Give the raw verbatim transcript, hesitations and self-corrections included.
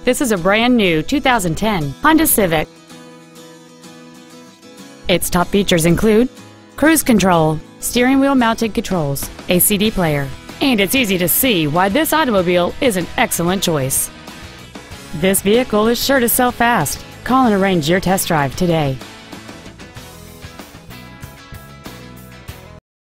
This is a brand new two thousand ten Honda Civic. Its top features include cruise control, steering wheel mounted controls, a C D player, and it's easy to see why this automobile is an excellent choice. This vehicle is sure to sell fast. Call and arrange your test drive today.